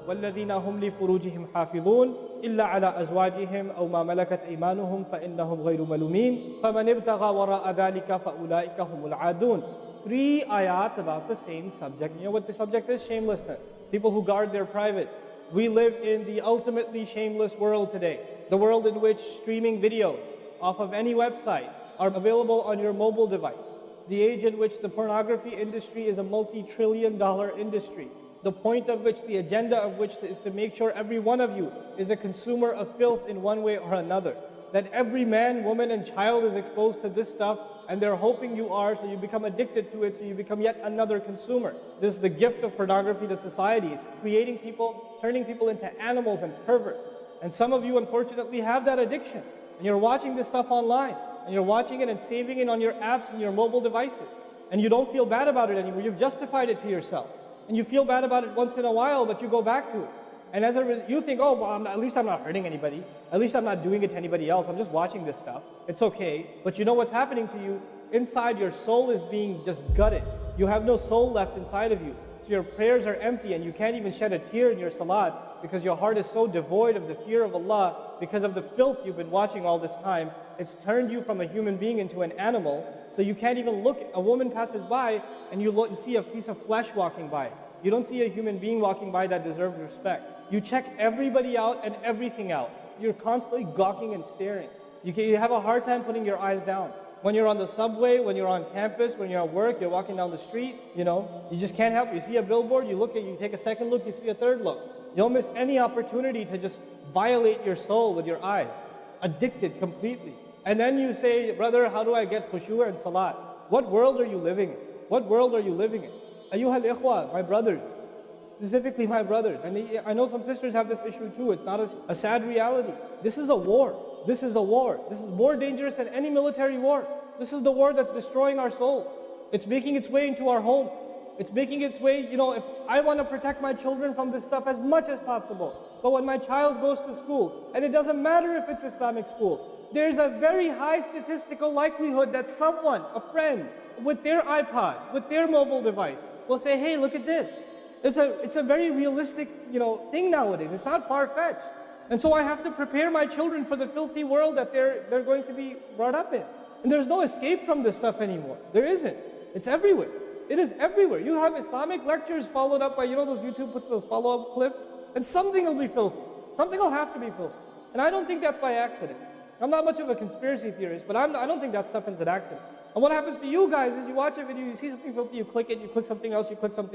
وَالَّذِينَ هُمْ لِفُرُوجِهِمْ حَافِظُونَ إِلَّا عَلَى أَزْوَاجِهِمْ أَوْ مَا مَلَكَتْ أَيْمَانُهُمْ فَإِنَّهُمْ غَيْرُ مَلُومِينَ فَمَنِ ابْتَغَى وَرَاءَ ذَلِكَ فَأُولَٰئِكَ هُمُ الْعَادُونَ. 3 ayat about the same subject. You know what the subject is? Shamelessness. People who guard their privates. We live in the ultimately shameless world today. The world in which streaming videos off of any website are available on your mobile device. The age in which the pornography industry is a multi-trillion-dollar industry. The point of which, the agenda of which is to make sure every one of you is a consumer of filth in one way or another. That every man, woman, and child is exposed to this stuff, and they're hoping you are, so you become addicted to it, so you become yet another consumer. This is the gift of pornography to society. It's creating people, turning people into animals and perverts. And some of you, unfortunately, have that addiction. And you're watching this stuff online, and you're watching it and saving it on your apps and your mobile devices. And you don't feel bad about it anymore. You've justified it to yourself. And you feel bad about it once in a while, but you go back to it. And as a result, you think, oh, well, at least I'm not hurting anybody. At least I'm not doing it to anybody else. I'm just watching this stuff. It's okay. But you know what's happening to you? Inside, your soul is being just gutted. You have no soul left inside of you. So your prayers are empty, and you can't even shed a tear in your salat because your heart is so devoid of the fear of Allah because of the filth you've been watching all this time. It's turned you from a human being into an animal. So you can't even look. A woman passes by, and you see a piece of flesh walking by. You don't see a human being walking by that deserves respect. You check everybody out and everything out. You're constantly gawking and staring. You have a hard time putting your eyes down. When you're on the subway, when you're on campus, when you're at work, you're walking down the street, you just can't help it. You see a billboard, you take a second look, you see a third look. You don't miss any opportunity to just violate your soul with your eyes. Addicted completely. And then you say, brother, how do I get khushu' and salat? What world are you living in? What world are you living in? Ayyuhal ikhwa, my brothers. Specifically my brothers. And I know some sisters have this issue too. It's not a sad reality. This is a war. This is a war. This is more dangerous than any military war. This is the war that's destroying our souls. It's making its way into our home. It's making its way, if I want to protect my children from this stuff as much as possible. But when my child goes to school, and it doesn't matter if it's Islamic school, there's a very high statistical likelihood that someone, a friend, with their iPod, with their mobile device, will say, hey, look at this. It's a very realistic, thing nowadays. It's not far-fetched. And so I have to prepare my children for the filthy world that they're going to be brought up in. And there's no escape from this stuff anymore. There isn't. It's everywhere. It is everywhere. You have Islamic lectures followed up by, those YouTube puts those follow-up clips, and something will be filthy. Something will have to be filthy. And I don't think that's by accident. I'm not much of a conspiracy theorist, but I don't think that stuff is an accident. And what happens to you guys is you watch a video, you see something filthy, you click it, you click something else,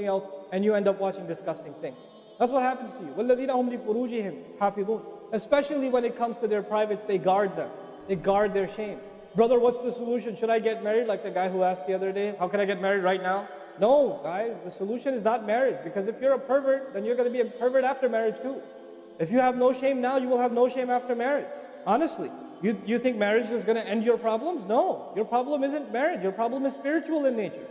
and you end up watching disgusting things. That's what happens to you. وَالَّذِينَ هُمْ لِفُرُوجِهِمْ حَافِظُونَ. Especially when it comes to their privates, they guard them. They guard their shame. Brother, what's the solution? Should I get married? Like the guy who asked the other day, how can I get married right now? No, guys, the solution is not marriage. Because if you're a pervert, then you're going to be a pervert after marriage too. If you have no shame now, you will have no shame after marriage. Honestly. You think marriage is going to end your problems? No. Your problem isn't marriage. Your problem is spiritual in nature.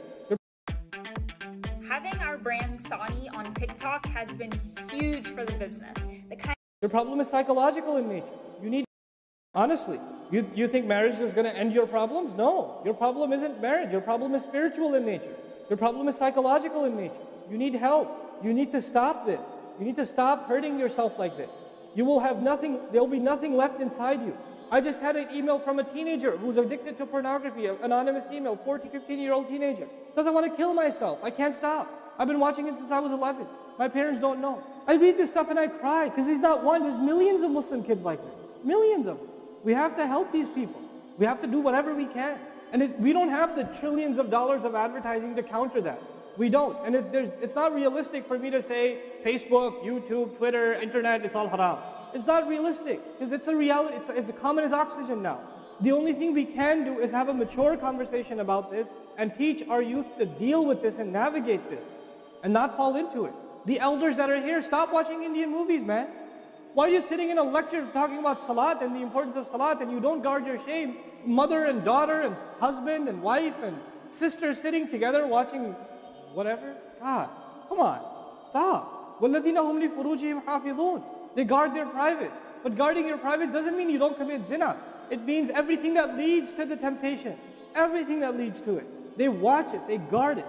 Having our brand Sani on TikTok has been huge for the business. Your problem is psychological in nature. You need, honestly, you think marriage is going to end your problems? No. Your problem isn't marriage. Your problem is spiritual in nature. Your problem is psychological in nature. You need help. You need to stop this. You need to stop hurting yourself like this. You will have nothing, there will be nothing left inside you. I just had an email from a teenager who's addicted to pornography, an anonymous email, 14, 15-year-old teenager. Says, I want to kill myself. I can't stop. I've been watching it since I was 11. My parents don't know. I read this stuff and I cry because he's not one. There's millions of Muslim kids like this. Millions of them. We have to help these people. We have to do whatever we can. And we don't have the trillions of dollars of advertising to counter that. We don't. And it's not realistic for me to say Facebook, YouTube, Twitter, Internet, it's all haram. It's not realistic because it's a reality. It's as common as oxygen now. The only thing we can do is have a mature conversation about this and teach our youth to deal with this and navigate this and not fall into it. The elders that are here, stop watching Indian movies, man. Why are you sitting in a lecture talking about salat and the importance of salat and you don't guard your shame? Mother and daughter and husband and wife and sister sitting together watching whatever? God, come on, stop. وَالَّذِينَ هُمْ لِفُرُوجِهِمْ حَافِظُونَ. They guard their privates. But guarding your privates doesn't mean you don't commit zina. It means everything that leads to the temptation. Everything that leads to it. They watch it. They guard it.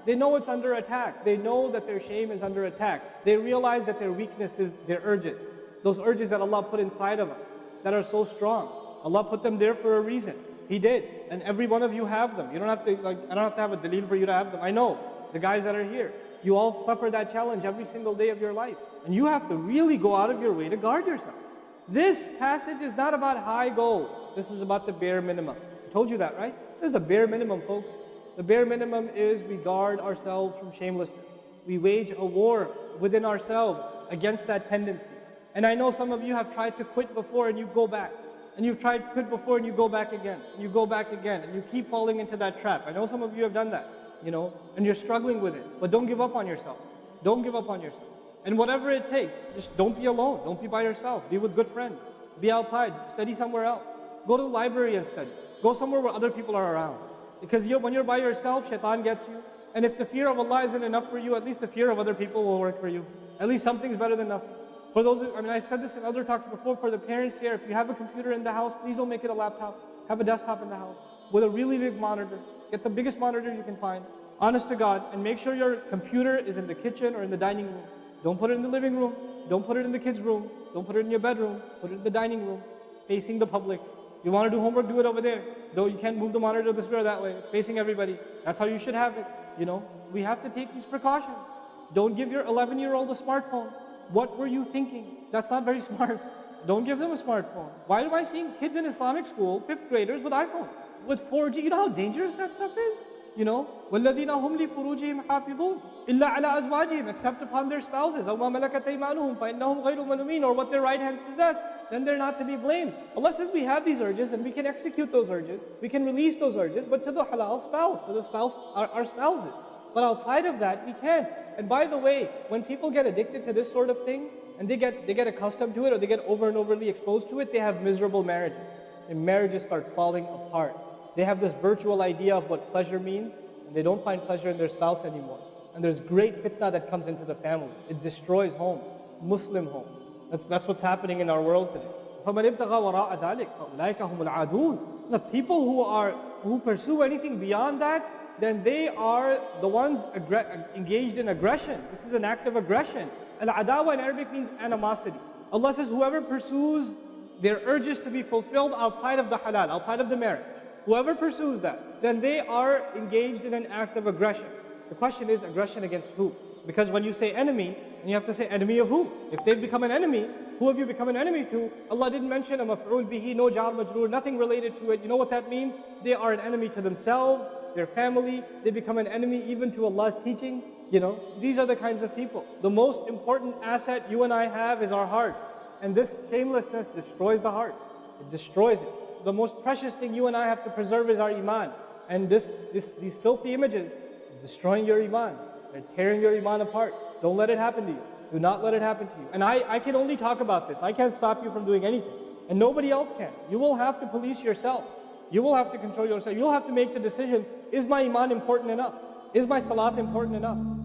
They know it's under attack. They know that their shame is under attack. They realize that their weakness is their urges. Those urges that Allah put inside of us that are so strong. Allah put them there for a reason. He did. And every one of you have them. You don't have to, I don't have to have a dalil for you to have them. I know, the guys that are here, you all suffer that challenge every single day of your life. And you have to really go out of your way to guard yourself. This passage is not about high goals. This is about the bare minimum. I told you that, right? This is the bare minimum, folks. The bare minimum is we guard ourselves from shamelessness. We wage a war within ourselves against that tendency. And I know some of you have tried to quit before and you go back. And you've tried to quit before and you go back again. And you go back again. And you keep falling into that trap. I know some of you have done that, and you're struggling with it. But don't give up on yourself. Don't give up on yourself. And whatever it takes, just don't be alone. Don't be by yourself. Be with good friends. Be outside. Study somewhere else. Go to the library and study. Go somewhere where other people are around. Because when you're by yourself, shaitan gets you. And if the fear of Allah isn't enough for you, at least the fear of other people will work for you. At least something's better than nothing. For those, I've said this in other talks before, for the parents here, if you have a computer in the house, please don't make it a laptop. Have a desktop in the house with a really big monitor. Get the biggest monitor you can find, honest to God, and make sure your computer is in the kitchen or in the dining room. Don't put it in the living room. Don't put it in the kids' room. Don't put it in your bedroom. Put it in the dining room, facing the public. You want to do homework, do it over there. Though you can't move the monitor this way or that way. It's facing everybody. That's how you should have it. We have to take these precautions. Don't give your 11-year-old a smartphone. What were you thinking? That's not very smart. Don't give them a smartphone. Why am I seeing kids in Islamic school, 5th graders, with iPhones? With 4G, you know how dangerous that stuff is? وَالَّذِينَ هُمْ لِفُرُوجِهِمْ حَافِظُونَ إِلَّا عَلَىٰ أَزْوَاجِهِمْ, except upon their spouses, أَوْ مَا مَلَكَتْ أَيْمَانُهُمْ فَإِنَّهُمْ غَيْرُ مَلُومِينَ, or what their right hands possess, then they're not to be blamed. Allah says we have these urges and we can execute those urges, we can release those urges, but to the halal spouse, to the spouse, our spouses. But outside of that, we can't. And by the way, when people get addicted to this sort of thing, and they get accustomed to it, or they get over and overly exposed to it, they have miserable marriages. And marriages start falling apart. They have this virtual idea of what pleasure means, and they don't find pleasure in their spouse anymore. And there's great fitna that comes into the family. It destroys homes, Muslim homes. That's what's happening in our world today. فَمَنِ ابْتَغَى وَرَاءَ ذَلِكَ فَأُولَٰئِكَ هُمُ الْعَادُونَ. The people who pursue anything beyond that, then they are the ones engaged in aggression. This is an act of aggression. Al-adawa in Arabic means animosity. Allah says whoever pursues their urges to be fulfilled outside of the halal, outside of the marriage, whoever pursues that, then they are engaged in an act of aggression. The question is, aggression against who? Because when you say enemy, and you have to say enemy of who? If they've become an enemy, who have you become an enemy to? Allah didn't mention a maf'ul bihi, no jar majroor, nothing related to it. You know what that means? They are an enemy to themselves, their family. They become an enemy even to Allah's teaching. These are the kinds of people. The most important asset you and I have is our heart. And this shamelessness destroys the heart. It destroys it. The most precious thing you and I have to preserve is our iman. And these filthy images are destroying your iman. They're tearing your iman apart. Don't let it happen to you. Do not let it happen to you. And I can only talk about this. I can't stop you from doing anything. And nobody else can. You will have to police yourself. You will have to control yourself. You'll have to make the decision, is my iman important enough? Is my salat important enough?